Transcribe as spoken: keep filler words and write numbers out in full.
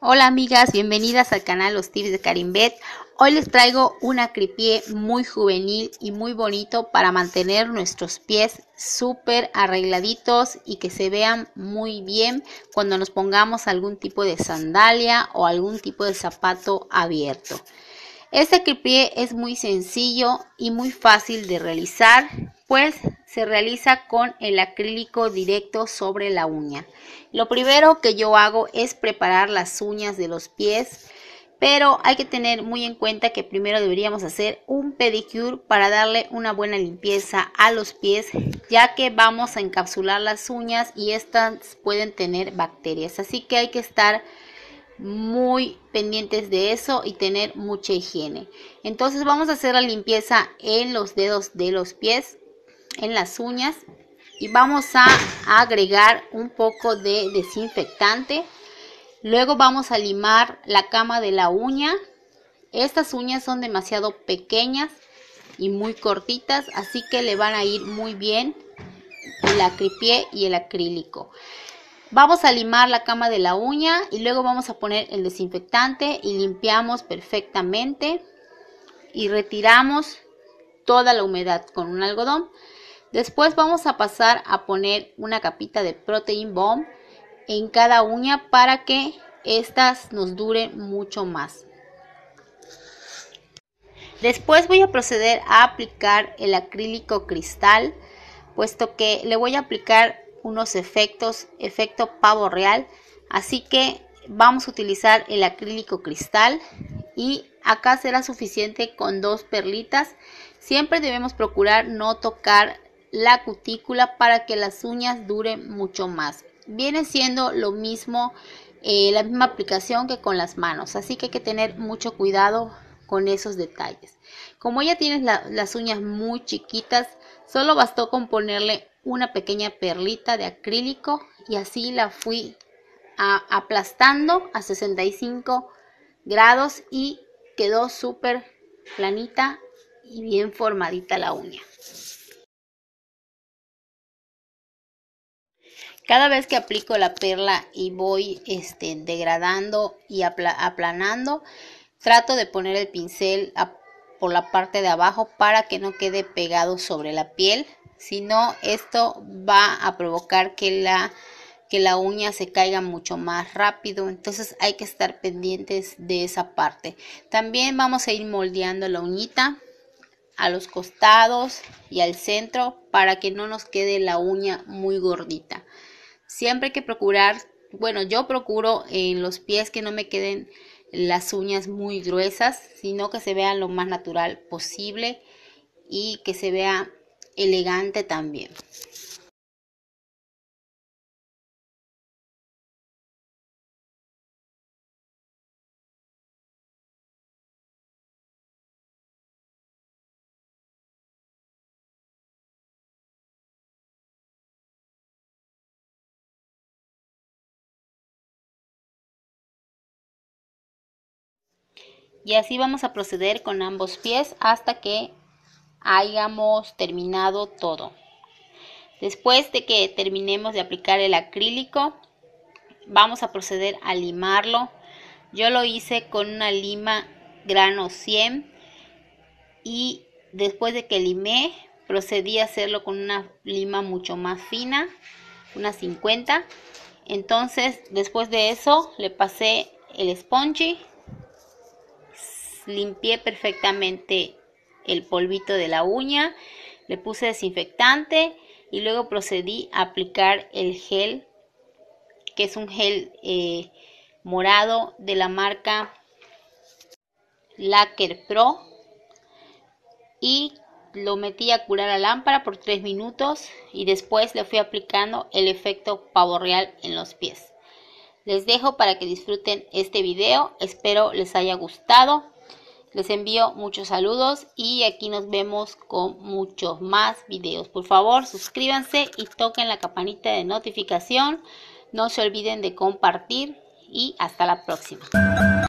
Hola amigas, bienvenidas al canal Los Tips de Karimbet. Hoy les traigo una creepié muy juvenil y muy bonito para mantener nuestros pies súper arregladitos y que se vean muy bien cuando nos pongamos algún tipo de sandalia o algún tipo de zapato abierto. Este creepié es muy sencillo y muy fácil de realizar, pues se realiza con el acrílico directo sobre la uña. Lo primero que yo hago es preparar las uñas de los pies, pero hay que tener muy en cuenta que primero deberíamos hacer un pedicure para darle una buena limpieza a los pies, ya que vamos a encapsular las uñas y estas pueden tener bacterias, así que hay que estar muy pendientes de eso y tener mucha higiene. Entonces vamos a hacer la limpieza en los dedos de los pies, en las uñas, y vamos a agregar un poco de desinfectante. Luego vamos a limar la cama de la uña. Estas uñas son demasiado pequeñas y muy cortitas, así que le van a ir muy bien el acripié y el acrílico. Vamos a limar la cama de la uña y luego vamos a poner el desinfectante y limpiamos perfectamente y retiramos toda la humedad con un algodón. Después vamos a pasar a poner una capita de Protein Bomb en cada uña para que estas nos duren mucho más. Después voy a proceder a aplicar el acrílico cristal, puesto que le voy a aplicar unos efectos, efecto pavo real, así que vamos a utilizar el acrílico cristal y acá será suficiente con dos perlitas. Siempre debemos procurar no tocar la cutícula para que las uñas duren mucho más. Viene siendo lo mismo, eh, la misma aplicación que con las manos, así que hay que tener mucho cuidado con esos detalles. Como ya tienes la, las uñas muy chiquitas, solo bastó con ponerle una pequeña perlita de acrílico y así la fui a, aplastando a sesenta y cinco grados y quedó súper planita y bien formadita la uña. Cada vez que aplico la perla y voy este, degradando y apla aplanando, trato de poner el pincel a, por la parte de abajo para que no quede pegado sobre la piel. Si no, esto va a provocar que la, que la uña se caiga mucho más rápido. Entonces hay que estar pendientes de esa parte. También vamos a ir moldeando la uñita a los costados y al centro para que no nos quede la uña muy gordita. Siempre hay que procurar, bueno, yo procuro en los pies que no me queden las uñas muy gruesas, sino que se vean lo más natural posible y que se vea elegante también. Y así vamos a proceder con ambos pies hasta que hayamos terminado todo. Después de que terminemos de aplicar el acrílico, vamos a proceder a limarlo. Yo lo hice con una lima grano cien y después de que limé, procedí a hacerlo con una lima mucho más fina, una cincuenta. Entonces, después de eso, le pasé el spongy, limpié perfectamente el polvito de la uña, le puse desinfectante y luego procedí a aplicar el gel, que es un gel eh, morado de la marca Lacquer Pro, y lo metí a curar a lámpara por tres minutos y después le fui aplicando el efecto pavo real en los pies. Les dejo para que disfruten este video, espero les haya gustado. Les envío muchos saludos y aquí nos vemos con muchos más videos. Por favor, suscríbanse y toquen la campanita de notificación. No se olviden de compartir y hasta la próxima.